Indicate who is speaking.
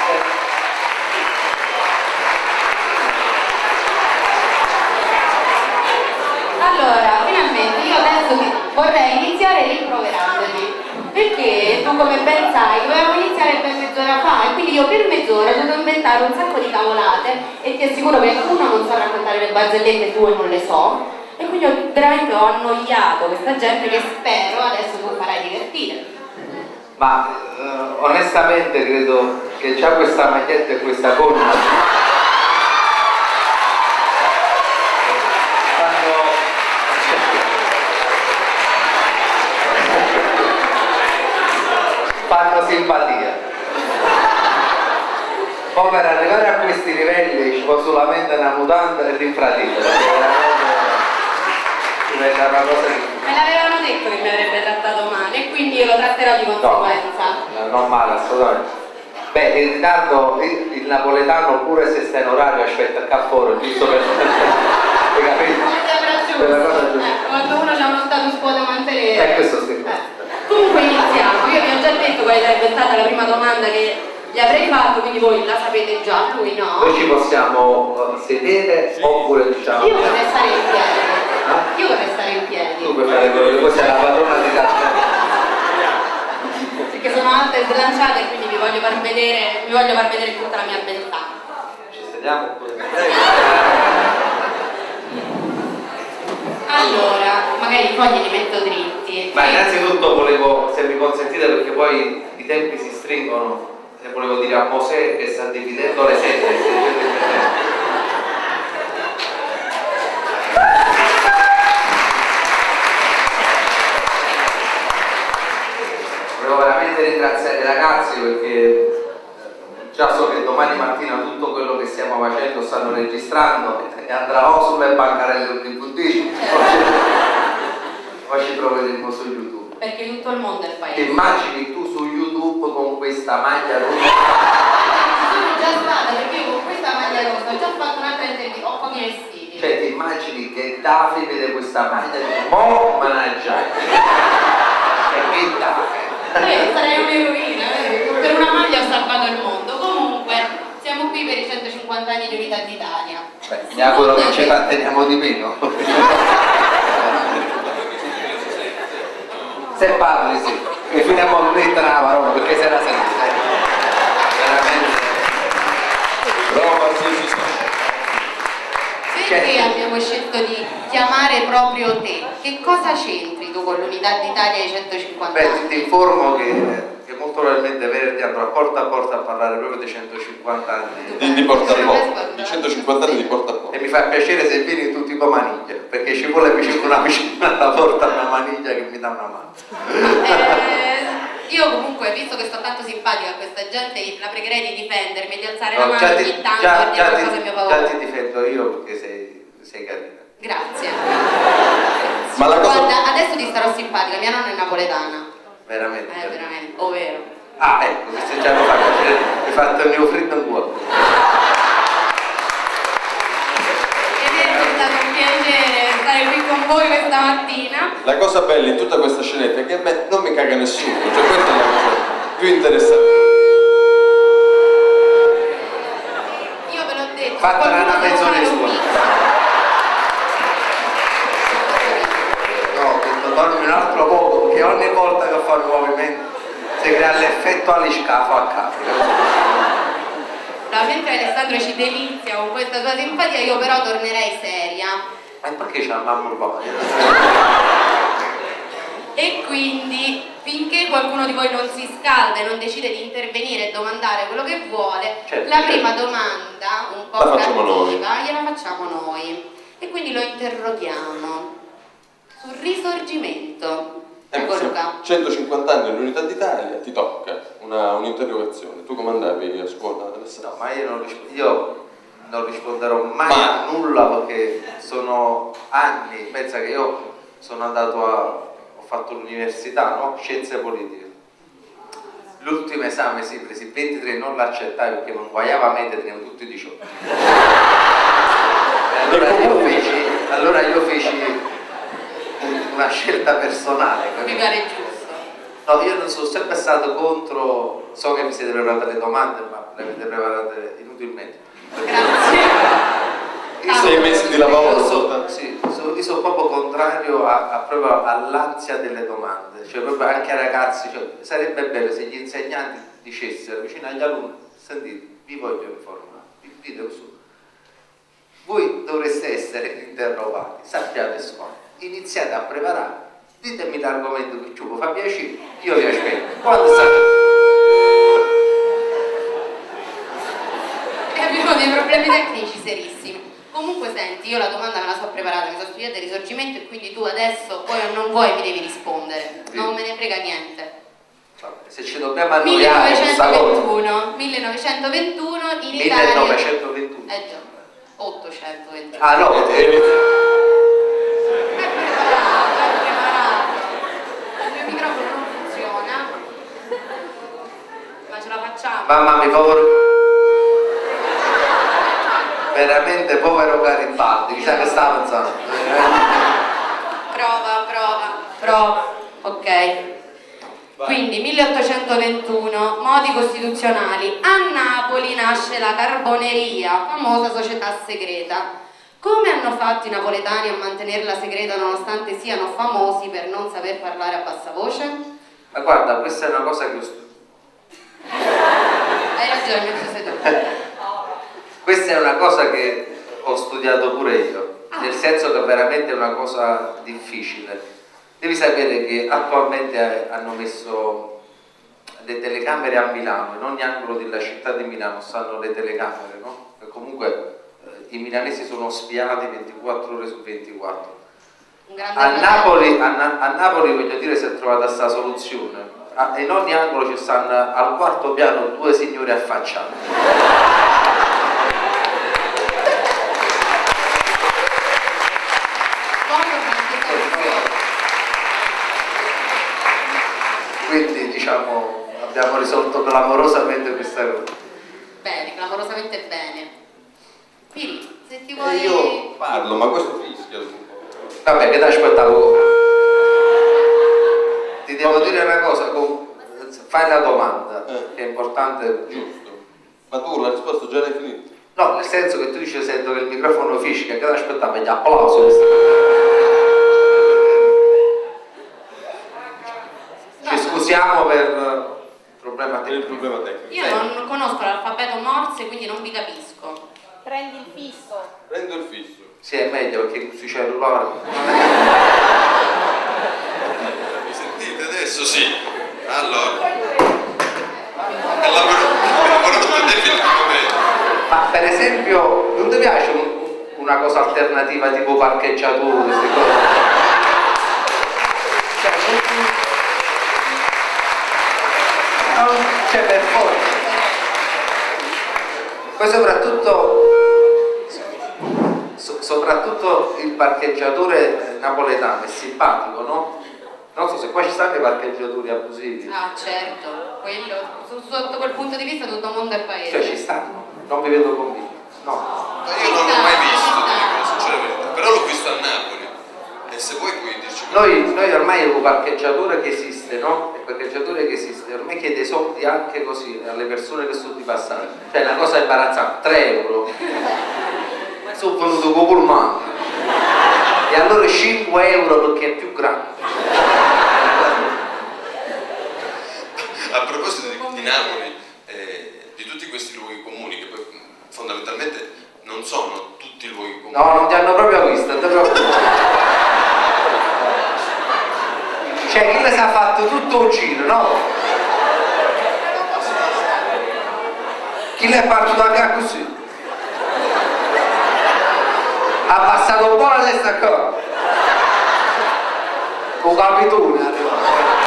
Speaker 1: Allora, finalmente io adesso vorrei iniziare rimproverandoti, perché tu come ben sai dovevamo iniziare per mezz'ora fa e quindi io per mezz'ora ho dovuto inventare un sacco di cavolate e ti assicuro che uno non so raccontare le barzellette, due non le so e quindi veramente ho annoiato questa gente che spero adesso tu farai divertire.
Speaker 2: Ma onestamente credo che già questa maglietta e questa gonna fanno simpatia. Poi per arrivare a questi livelli ci vuole solamente una mutanda e l'infradito. Diventa una cosa di...
Speaker 1: Me l'avevano detto che mi avrebbe trattato male e quindi io lo tratterò di conseguenza.
Speaker 2: No, non male, assolutamente. Beh, in ritardo il napoletano pure se sta in orario aspetta il cafforo, giusto per... Hai capito?
Speaker 1: Quando uno ha uno status quo da mantenere.
Speaker 2: Questo sì.
Speaker 1: Comunque iniziamo, io vi ho già detto quale sarebbe stata la prima domanda che gli avrei fatto, quindi voi la sapete già, lui no.
Speaker 2: Noi ci possiamo sedere oppure diciamo...
Speaker 1: Io vorrei stare in piedi. Io vorrei stare in piedi.
Speaker 2: Tu puoi fare quello che vuoi, sei la padrona di casa.
Speaker 1: Perché sono alta e slanciata e quindi vi voglio far vedere tutta la mia beltà.
Speaker 2: Ci sediamo oppure...
Speaker 1: Allora, magari i fogli li metto dritti.
Speaker 2: Ma innanzitutto volevo, se mi consentite, perché poi i tempi si stringono, e volevo dire a Mosè che sta dividendo le sette. Volevo veramente ringraziare i ragazzi perché già so che domani mattina tutto quello che stiamo facendo stanno registrando e andrà o sulle bancarelle o in punti. Poi ci troveremo su YouTube.
Speaker 1: Perché tutto il mondo è il paese.
Speaker 2: Ti immagini tu su YouTube con questa maglia rossa?
Speaker 1: Sono già stata perché io con questa maglia rossa ho già fatto un'altra intervista, ho pochi vestiti.
Speaker 2: Cioè ti immagini che Dafi vede questa maglia e dice mo managgiare. E che Dafi?
Speaker 1: Sarei un'eroina, per una maglia ho salvato il mondo. Comunque, siamo qui per i 150 anni di Unità d'Italia.
Speaker 2: Mi auguro che ci teniamo di meno. Se parli sì, che finiamo a mettere la parola perché se la sente. Veramente.
Speaker 1: Perché abbiamo scelto di chiamare proprio te? Che cosa c'entri tu con l'Unità d'Italia ai 150 anni?
Speaker 2: Beh, ti informo che molto probabilmente venerdì andrò a porta a parlare proprio dei 150 anni.
Speaker 3: Di porta a porta, di 150 anni di porta a porta.
Speaker 2: E mi fa piacere se vieni tu tipo maniglia, perché ci vuole una vicina alla porta, una maniglia che mi dà una mano.
Speaker 1: Io comunque, visto che sto tanto simpatica a questa gente, la pregherei di difendermi e di alzare la mano ogni tanto per dire qualcosa a mio favore.
Speaker 2: Già ti difendo io perché sei carina.
Speaker 1: Grazie.
Speaker 3: Ma la cosa...
Speaker 1: Guarda, adesso ti starò simpatica, mia nonna è napoletana.
Speaker 2: Veramente?
Speaker 1: Veramente, ovvero.
Speaker 2: Ah, ecco, questo già lo fa piacere, mi hai fatto il mio fritto in cuore.
Speaker 1: Ed è stato un piacere stare qui con voi questa mattina.
Speaker 3: La cosa bella in tutta questa scenetta è che a me non mi caga nessuno, cioè questa è la cosa più interessante.
Speaker 1: Io ve l'ho detto,
Speaker 2: Fatela una canzone sua. No, dormi un altro poco, perché ogni volta che fa il movimento si crea l'effetto aliscafo a capo.
Speaker 1: Mentre Alessandro ci delizia con questa sua simpatia, io però tornerei seria.
Speaker 2: Ma perché c'è la mamma urbana?
Speaker 1: E quindi, finché qualcuno di voi non si scalda e non decide di intervenire e domandare quello che vuole,
Speaker 2: certo,
Speaker 1: la prima domanda, un po'
Speaker 3: la facciamo
Speaker 1: cattiva, gliela facciamo noi. E quindi lo interroghiamo sul Risorgimento. Ecco Luca.
Speaker 3: 150 anni all'Unità d'Italia, ti tocca un'interrogazione. Tu come andavi a scuola?
Speaker 2: No, ma io non risponderò mai a nulla perché sono anni, pensa che io sono andato ho fatto l'università, no? Scienze politiche. L'ultimo esame si presi 23 e non l'accettai perché non guaiava mente, tenevo tutti 18. Allora io feci una scelta personale.
Speaker 1: Spiegare giusto.
Speaker 2: No, io non sono sempre stato contro so che vi siete preparate le domande, ma le avete preparate inutilmente.
Speaker 1: Grazie.
Speaker 3: 6 mesi di lavoro.
Speaker 2: Io sono proprio contrario proprio all'ansia delle domande, cioè proprio anche ai ragazzi, cioè, sarebbe bello se gli insegnanti dicessero vicino agli alunni: sentite, vi voglio informare, dite su, voi dovreste essere interrogati, sappiate scuola, iniziate a preparare, ditemi l'argomento che ci può fare piacere, io vi aspetto. Quando
Speaker 1: abbiamo dei problemi tecnici serissimi. Comunque senti, io la domanda me la so preparata, mi sono studiata il Risorgimento e quindi tu adesso vuoi o non vuoi mi devi rispondere. Non me ne frega niente.
Speaker 2: Se ci dobbiamo annoiare
Speaker 1: 1921 in Italia.
Speaker 2: 1921.
Speaker 1: Già, 821.
Speaker 2: Ah no,
Speaker 1: È preparato. Il mio microfono non funziona. Ma ce la facciamo.
Speaker 2: mamma mia, povero, veramente povero Garibaldi, chissà che stava pensando.
Speaker 1: Prova. Ok. Quindi 1821, modi costituzionali. A Napoli nasce la Carboneria, famosa società segreta. Come hanno fatto i napoletani a mantenerla segreta nonostante siano famosi per non saper parlare a bassa voce?
Speaker 2: Ma guarda, questa è una cosa che ho
Speaker 1: Hai ragione, mi sei tu.
Speaker 2: Questa è una cosa che ho studiato pure io, nel senso che veramente è una cosa difficile. Devi sapere che attualmente hanno messo le telecamere a Milano, in ogni angolo della città di Milano stanno le telecamere, no? E comunque i milanesi sono spiati 24 ore su 24. A Napoli voglio dire, si è trovata questa soluzione. In ogni angolo ci stanno al quarto piano 2 signori affacciati. Quindi diciamo abbiamo risolto clamorosamente questa cosa.
Speaker 1: Bene, clamorosamente bene. Piri, se ti vuoi...
Speaker 3: Io parlo, ma questo fischia.
Speaker 2: Vabbè, che ti aspettavo? Ti devo dire una cosa, fai la domanda, che è importante.
Speaker 3: Giusto. Ma tu la risposta già l'hai finita?
Speaker 2: No, nel senso che tu dici sento che il microfono fischia, che ti aspettavo? Gli applausi. Ci scusiamo per il problema tecnico.
Speaker 1: Io non conosco l'alfabeto Morse, quindi non vi capisco.
Speaker 4: Prendi il fisso.
Speaker 3: Prendo il fisso.
Speaker 2: Sì, è meglio perché sui cellulari.
Speaker 3: Mi sentite adesso? Sì. Allora. Ho lavorato per dei film come me.
Speaker 2: Ma per esempio, non ti piace una cosa alternativa tipo parcheggiature, queste cose? Cioè per forza. Poi soprattutto il parcheggiatore napoletano è simpatico, no? Non so se qua ci stanno i parcheggiatori abusivi.
Speaker 1: Ah, certo, quello, sotto quel punto di vista tutto mondo è paese.
Speaker 2: Cioè ci stanno, non mi vedo convinto. No.
Speaker 3: Io non l'ho mai visto, ti dico sinceramente, però l'ho visto a Napoli. E se vuoi puoi dirci.
Speaker 2: Noi ormai è un parcheggiatore che esiste, no? Il parcheggiatore che esiste, ormai chiede soldi anche così alle persone che sono di passare. Cioè è una cosa imbarazzante, 3 euro. Sono venuto con Pullman. E allora 5 euro perché è più grande.
Speaker 3: A proposito di Napoli, di tutti questi luoghi comuni, che poi fondamentalmente non sono tutti luoghi comuni.
Speaker 2: No, non ti hanno proprio visto, non ti preoccupare. Cioè chi le si è fatto tutto un giro, no? Chi le è partito da qua così? Ha passato un po' la testa qua. Con capitone arriva.